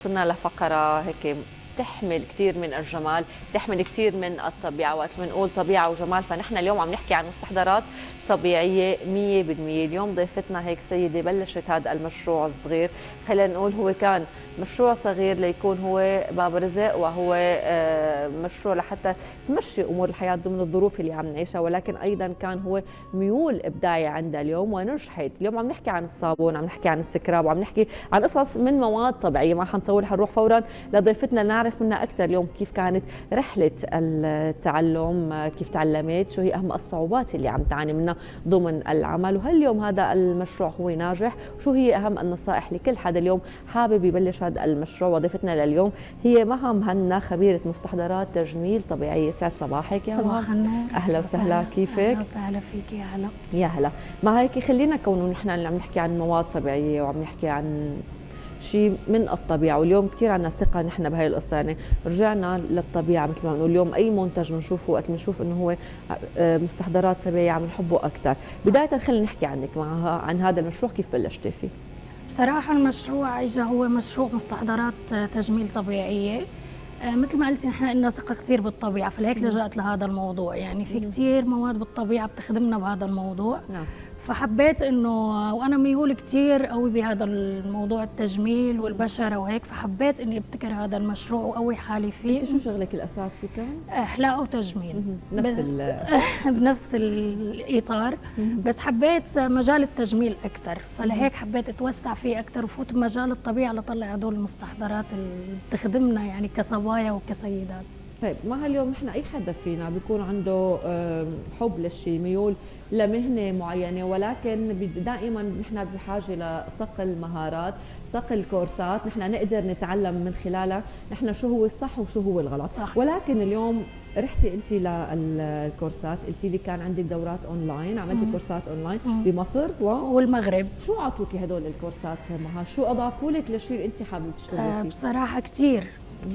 وصلنا لفقرة هيك تحمل كثير من الجمال، تحمل كثير من الطبيعة. وقت بنقول طبيعة وجمال فنحن اليوم عم نحكي عن مستحضرات طبيعية 100%. اليوم ضيفتنا هيك سيدة بلشت هذا المشروع الصغير، خلينا نقول هو كان مشروع صغير ليكون هو باب رزق، وهو مشروع لحتى تمشي امور الحياه ضمن الظروف اللي عم نعيشها، ولكن ايضا كان هو ميول ابداعي عندها اليوم ونجحت. اليوم عم نحكي عن الصابون، عم نحكي عن السكراب، وعم نحكي عن قصص من مواد طبيعيه. ما حنطول، حنروح فورا لضيفتنا نعرف منها اكثر اليوم كيف كانت رحله التعلم، كيف تعلمت، شو هي اهم الصعوبات اللي عم تعاني منها ضمن العمل، وهل اليوم هذا المشروع هو ناجح، شو هي اهم النصائح لكل حدا اليوم حابب يبلش هذا المشروع. وضيفتنا لليوم هي مها مهنا، خبيرة مستحضرات تجميل طبيعية. سعد صباحك يا صباح النور. اهلا وسهلا، كيفك؟ اهلا وسهلا فيك. يا هلا يا هلا. ما هيك خلينا كونه نحن اللي عم نحكي عن مواد طبيعية وعم نحكي عن شيء من الطبيعة، واليوم كثير عندنا ثقة نحن بهي القصة، يعني رجعنا للطبيعة مثل ما بنقول. اليوم أي منتج بنشوفه وقت بنشوف إنه هو مستحضرات طبيعية عم نحبه أكثر. بداية خلينا نحكي عنك عن هذا المشروع، كيف بلشتي فيه؟ بصراحة المشروع هو مشروع مستحضرات تجميل طبيعية. مثل ما قلتي نحن لنا ثقة كثير بالطبيعة، فلهيك لجأت لهذا الموضوع. يعني في كثير مواد بالطبيعة بتخدمنا بهذا الموضوع. نعم. فحبيت انه، وانا ميول كثير قوي بهذا الموضوع التجميل والبشره وهيك، فحبيت اني ابتكر هذا المشروع وقوي حالي فيه. انت شو شغلك الاساسي كان؟ احلاء وتجميل. نفس بنفس الاطار. بس حبيت مجال التجميل اكثر، فلهيك حبيت اتوسع فيه اكثر وفوت بمجال الطبيعه لطلع هدول المستحضرات اللي بتخدمنا يعني كصبايا وكسيدات. طيب، ما اليوم نحن اي حدا فينا بيكون عنده حب للشيء، ميول لمهنه معينه، ولكن دائما نحن بحاجه لصقل مهارات، صقل كورسات نحن نقدر نتعلم من خلالها نحن شو هو الصح وشو هو الغلط. صح. ولكن اليوم رحتي انت للكورسات، قلتي لي كان عندك دورات اونلاين، عملتي كورسات اونلاين بمصر والمغرب. شو اعطوكي هدول الكورسات مها؟ شو اضافوا لك للشيء اللي انت حابه تشتغلي فيه؟ بصراحه كثير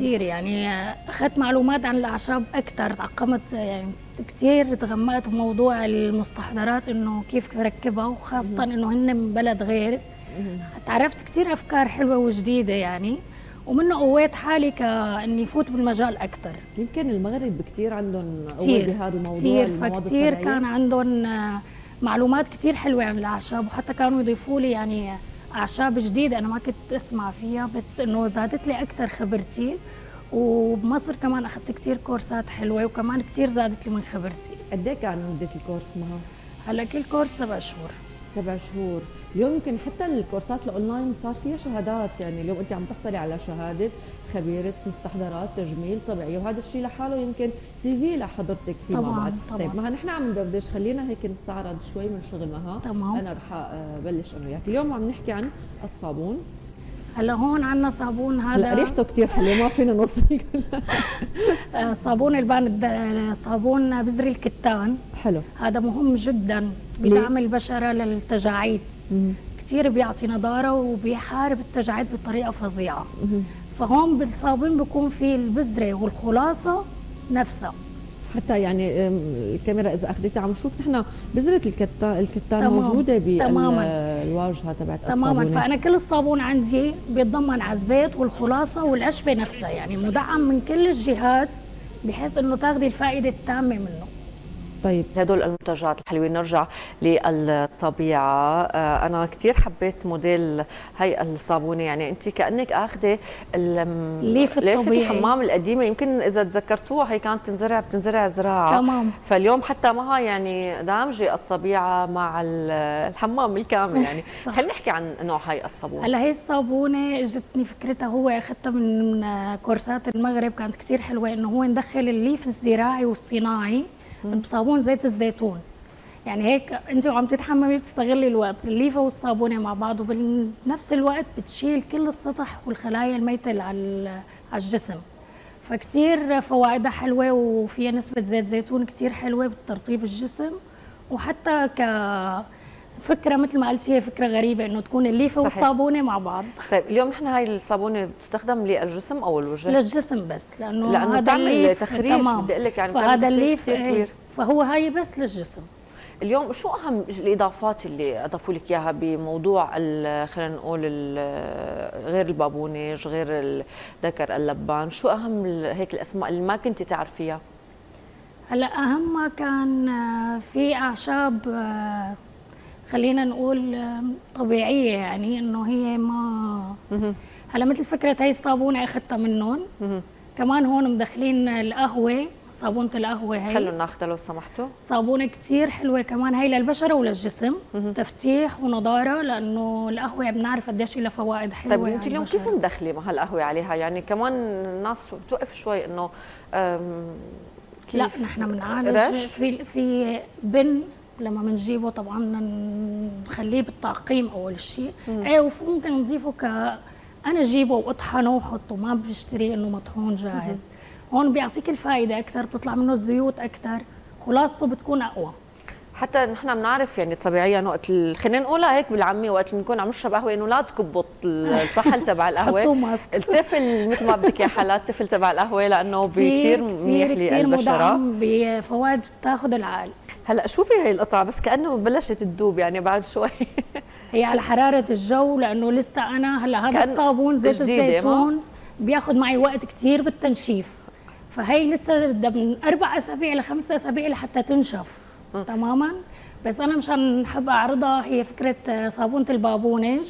يعني اخذت معلومات عن الاعشاب اكثر، تعقمت يعني كثير، تغمقت بموضوع المستحضرات انه كيف بركبها، وخاصه انه هن من بلد غير. تعرفت كثير افكار حلوه وجديده يعني، ومنه قويت حالي كاني فوت بالمجال اكثر. يمكن المغرب كثير عندهم قوه بهذا الموضوع كثير، فكثير كان عندهم معلومات كثير حلوه عن الاعشاب، وحتى كانوا يضيفوا لي يعني اعشاب جديده انا ما كنت اسمع فيها، بس انه زادت لي اكثر خبرتي. وبمصر كمان اخذت كثير كورسات حلوه، وكمان كثير زادت لي من خبرتي. قد ايه كان مده الكورس معها؟ هلا كل كورس 7 شهور. 7 شهور. اليوم يمكن حتى الكورسات الاونلاين صار فيها شهادات، يعني اليوم انت عم تحصلي على شهاده خبيره مستحضرات تجميل طبيعيه، وهذا الشيء لحاله يمكن سي في لحضرتك فيه مع بعض. طيب، ما نحن عم ندردش، خلينا هيك نستعرض شوي من شغل مها. تمام. انا رح ابلش انا وياك. اليوم عم نحكي عن الصابون. هلا هون عندنا صابون، هذا ريحته كثير حلوه ما فينا نوصل. صابون البان، صابون بذر الكتان. حلو. هذا مهم جدا بدعم البشره للتجاعيد. كثير بيعطي نضاره وبيحارب التجاعيد بطريقه فظيعه. فهون بالصابون بيكون في البذره والخلاصه نفسها. حتى يعني الكاميرا اذا اخذتها عم نشوف نحن بذره الكتان موجوده بالواجهه تبعت الصابونه. تماما. فانا كل الصابون عندي بيتضمن على الزيت والخلاصه والعشبه نفسها، يعني مدعم من كل الجهات بحيث انه تاخذي الفائده التامه منه. طيب، هدول المنتجات الحلوين. نرجع للطبيعه. انا كثير حبيت موديل هي الصابونه، يعني انت كانك اخذه ليفه الحمام القديمه، يمكن اذا تذكرتوها هي كانت بتنزرع زراعه. تمام. فاليوم حتى معها يعني دامجه الطبيعه مع الحمام الكامل يعني. خلينا نحكي عن نوع هي الصابونه. هلا هي الصابونه اجتني فكرتها، هو اخذتها من كورسات المغرب، كانت كثير حلوه، انه هو ندخل الليف الزراعي والصناعي بصابون زيت الزيتون. يعني هيك انت وعم تتحممي بتستغلي الوقت، الليفه والصابونه مع بعض، وبنفس الوقت بتشيل كل السطح والخلايا الميته اللي على الجسم. فكتير فوائدها حلوه، وفيها نسبه زيت زيتون كتير حلوه بترطيب الجسم. وحتى كفكره مثل ما قلتي، هي فكره غريبه انه تكون الليفه والصابونه مع بعض. طيب، اليوم نحن هاي الصابونه بتستخدم للجسم او الوجه؟ للجسم بس، لانه بتعمل تخريج. بدي اقول لك يعني فهذا الليف كثير كبير. فهو هاي بس للجسم. اليوم شو اهم الاضافات اللي اضافوا لك اياها بموضوع خلينا نقول غير البابونج، غير ذكر اللبان، شو اهم هيك الاسماء اللي ما كنتي تعرفيها؟ هلا اهم ما كان في اعشاب خلينا نقول طبيعيه، يعني انه هي ما هلا مثل فكره هي الصابونه اخذتها منهم. كمان هون مدخلين القهوه، صابونه القهوه هي خلوا ناخذها لو سمحتوا. صابونه كثير حلوه كمان هي للبشره وللجسم، تفتيح ونضاره، لانه القهوه بنعرف قديش لها فوائد حلوه. طيب انت اليوم كيف مدخلي مع هالقهوه عليها؟ يعني كمان الناس بتوقف شوي انه كيف؟ لا نحن بنعالج في بن لما بنجيبه طبعا نخليه بالتعقيم اول شيء، ايه وممكن نضيفه انا اجيبه واطحنه وحطه، ما بشتري انه مطحون جاهز. هون بيعطيك الفائده اكثر، بتطلع منه الزيوت اكثر، خلاصته بتكون اقوى. حتى نحن بنعرف يعني طبيعيا وقت خلينا نقولها هيك بالعاميه، وقت اللي بنكون عم نشرب قهوه انه لا تكبوا الطحل تبع القهوه، التفل مثل ما بدك يا حالات التفل تبع القهوه، لانه كثير منيح للبشره، بفوائد بتاخذ العقل. هلا شوفي هي القطعه بس كانه بلشت تذوب يعني بعد شوي. هي على حراره الجو، لانه لسه انا هلا هذا الصابون زيت الزيتون بياخذ معي وقت كثير بالتنشيف، فهي لسه بدها من 4 أسابيع ل5 أسابيع لحتى تنشف تماما. بس انا مشان حابه اعرضها، هي فكره صابونه البابونج.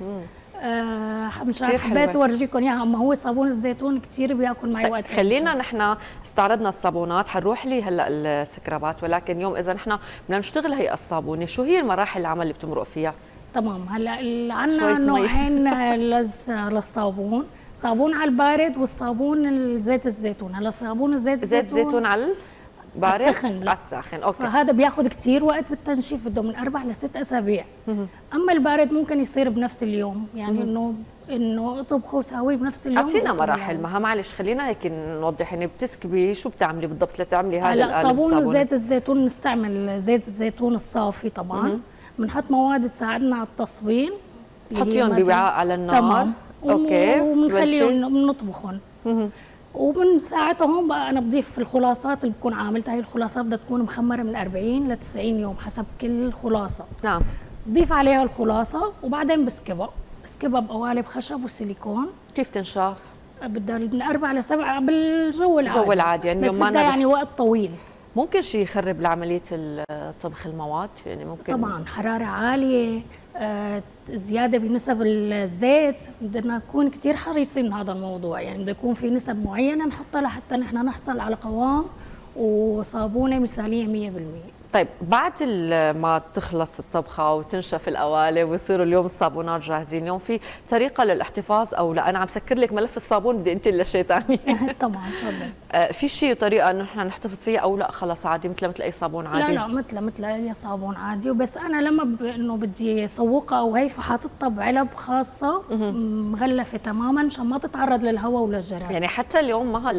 مشان حبيت اورجيكم اياها، اما هو صابون الزيتون كثير بياكل معي وقت. خلينا نحن استعرضنا الصابونات، حنروح لي هلا السكرابات، ولكن اليوم اذا نحن بدنا نشتغل هي الصابونه، شو هي المراحل العمل اللي بتمرق فيها؟ تمام. هلا عندنا نوعين للصابون، صابون على البارد والصابون زيت الزيتون. هلا صابون زيت الزيتون على بارد على الساخن، اوكي. فهذا بياخذ كثير وقت بالتنشيف، بده من 4 ل6 أسابيع. اما البارد ممكن يصير بنفس اليوم، يعني انه اطبخه وساويه بنفس اليوم. اعطينا مراحل ما معلش، خلينا هيك نوضح. يعني بتسكبي شو بتعملي بالضبط لتعملي هذا القالب؟ صابون زيت الزيتون نستعمل زيت الزيتون الصافي طبعا، بنحط مواد تساعدنا على التصبين، تحطيهم بوعاء على النار. تمام. اوكي، وبنخليهم بنطبخهم. ومن ساعتها هون بقى انا بضيف الخلاصات اللي بكون عاملتها. هي الخلاصات بدها تكون مخمره من 40 ل 90 يوم حسب كل خلاصه. نعم. بضيف عليها الخلاصه وبعدين بسكبها بقوالب خشب وسيليكون. كيف تنشاف؟ بدها من 4 ل 7 بالجو العادي. الجو العادي يعني، بس بدها يعني وقت طويل. ممكن شيء يخرب لعمليه طبخ المواد؟ يعني ممكن طبعا حراره عاليه، زياده بنسب الزيت، بدنا نكون كثير حريصين من هذا الموضوع. يعني بده يكون في نسب معينه نحطها لحتى نحن نحصل على قوام وصابونه مثاليه 100%. طيب بعد ما تخلص الطبخه وتنشف القوالب ويصيروا اليوم الصابونات جاهزين، اليوم في طريقه للاحتفاظ او لا؟ انا عم سكر لك ملف الصابون، بدي انت اللي شيء ثاني. طبعا تفضل. في شيء طريقه انه نحن نحتفظ فيها او لا خلص عادي مثل اي صابون عادي؟ لا مثل اي صابون عادي، وبس انا لما انه بدي اسوقها او هي، فحاططها بعلب خاصه مغلفه تماما مشان ما تتعرض للهواء وللجراثيم. يعني حتى اليوم مع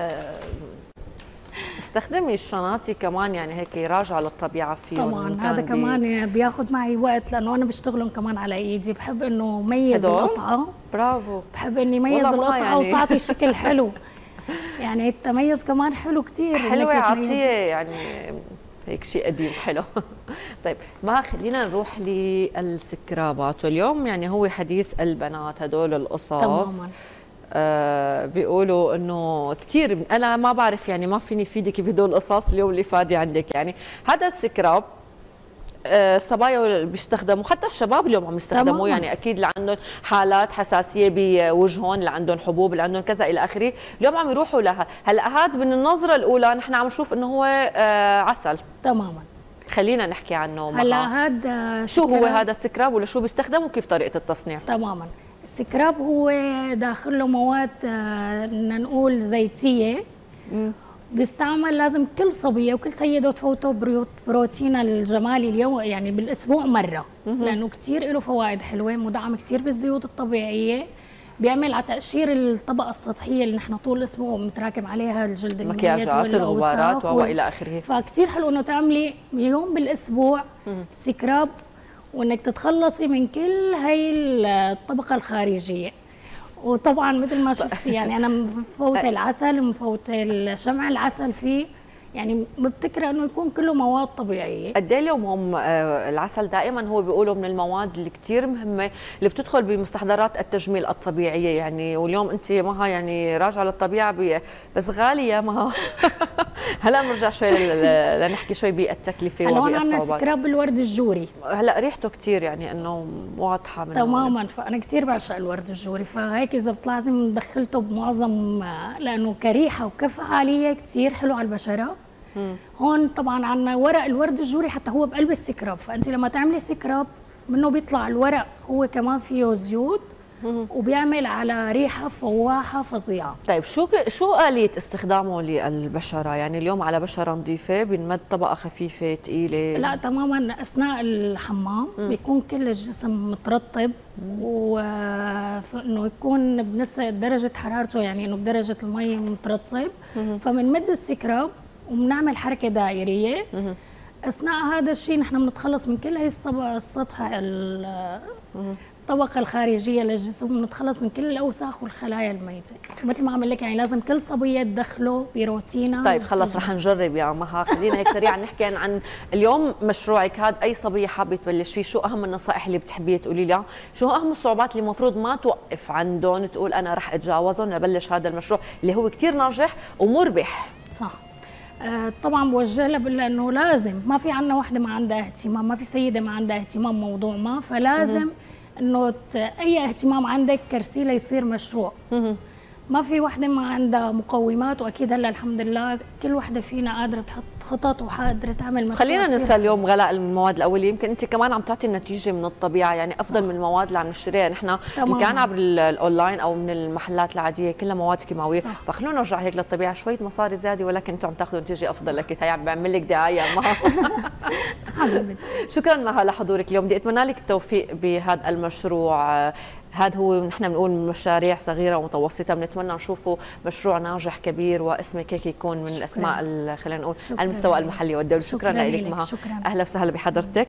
استخدمي الشناطي كمان، يعني هيك يراجعوا للطبيعه فيهم. طبعا هذا كمان بياخذ معي وقت، لانه انا بشتغلهم كمان على ايدي، بحب انه ميز القطعه. برافو. بحب اني ميز القطعه يعني وتعطي شكل حلو. يعني التميز كمان حلو كثير، حلوه عطيه يعني هيك شيء قديم حلو. طيب ما خلينا نروح للسكرابات، واليوم يعني هو حديث البنات هدول القصص. تماما. بيقولوا انه كثير، انا ما بعرف يعني ما فيني فيدك بهدول القصص اليوم اللي فادي عندك. يعني هذا السكراب الصبايا بيستخدموا، حتى الشباب اليوم عم يستخدموه. يعني اكيد اللي عندهم حالات حساسيه بوجههم، اللي عندهم حبوب، اللي عندهم كذا الى اخره، اليوم عم يروحوا لها. هلا هذا من النظره الاولى نحن عم نشوف انه هو عسل. تماما. خلينا نحكي عنه. هلا هذا شو هو هذا السكراب ولا شو بيستخدم وكيف طريقه التصنيع؟ تماما. السكراب هو داخل له مواد بدنا نقول زيتيه. بيستعمل لازم كل صبيه وكل سيده تفوته بروتين الجمالي اليوم، يعني بالاسبوع مره، لانه كثير له فوائد حلوه، مدعم كثير بالزيوت الطبيعيه، بيعمل على تقشير الطبقه السطحيه اللي نحن طول الاسبوع بنتراكم عليها الجلد، المكياجات، الغبارات والى اخره. فكثير حلو انه تعملي يوم بالاسبوع سكراب، وانك تتخلصي من كل هي الطبقه الخارجيه. وطبعا مثل ما شفتي يعني انا مفوته العسل، مفوته الشمع العسل فيه، يعني مبتكره انه يكون كله مواد طبيعيه. قد ايه اليوم هم العسل دائما هو بيقولوا من المواد اللي كثير مهمه اللي بتدخل بمستحضرات التجميل الطبيعيه، يعني واليوم انت مها يعني راجعه للطبيعه بس غاليه مها. هلا بنرجع شوي لنحكي شوي بالتكلفه وبالصعوبات. هلا عندنا سكراب الورد الجوري، هلا ريحته كثير يعني انه واضحه من تماما، فانا كثير بعشق الورد الجوري، فهيك اذا لازم دخلته بمعظم، لانه كريحه وكفعاليه كثير حلو على البشره. هون طبعا عندنا ورق الورد الجوري حتى هو بقلب السكراب، فانت لما تعملي سكراب منه بيطلع الورق هو كمان فيه زيوت وبيعمل على ريحه فواحه فظيعه. طيب شو آلية استخدامه للبشره؟ يعني اليوم على بشره نظيفه بنمد طبقه خفيفه ثقيله؟ لا تماما، اثناء الحمام بيكون كل الجسم مترطب، وانه يكون بنفس درجه حرارته، يعني انه بدرجه المي مترطب، فبنمد السكراب وبنعمل حركه دائريه. اثناء هذا الشيء نحن بنتخلص من كل هي السطح الطبقه الخارجيه للجسم، بنتخلص من كل الاوساخ والخلايا الميته. مثل ما عم لك يعني لازم كل صبيه تدخله بروتينها. طيب خلص رح نجرب يا مها، خلينا هيك سريعا نحكي عن اليوم مشروعك هذا. اي صبيه حابه تبلش فيه، شو اهم النصائح اللي بتحبيه تقولي لها؟ شو اهم الصعوبات اللي المفروض ما توقف عندهم تقول انا رح اتجاوزهم لبلش هذا المشروع اللي هو كثير ناجح ومربح؟ صح. طبعا بوجه لها لانه لازم، ما في عندنا وحده ما عندها اهتمام، ما في سيده ما عندها اهتمام موضوع ما، فلازم انه اي اهتمام عندك كرسي ليصير مشروع. ما في وحده ما عندها مقومات، واكيد هلا الحمد لله كل وحده فينا قادره تحط خطط وقادره تعمل مشروع. خلينا ننسى اليوم غلاء المواد الاوليه، يمكن انت كمان عم تعطي النتيجه من الطبيعه، يعني افضل من المواد اللي عم نشتريها نحن ان كان عبر الاونلاين او من المحلات العاديه، كلها مواد كيماويه. فخلونا نرجع هيك للطبيعه، شويه مصاري زياده ولكن انتم عم تاخذوا نتيجه افضل. اكيد هي عم بعمل لك دعايه مها. شكرا مها لحضورك اليوم، بدي اتمنى لك التوفيق بهذا المشروع. هذا هو نحن بنقول مشاريع صغيره ومتوسطه، بنتمنى نشوفه مشروع ناجح كبير واسمك هيك يكون من الاسماء خلينا نقول على المستوى المحلي والدولي. شكرا لك مها، اهلا وسهلا بحضرتك.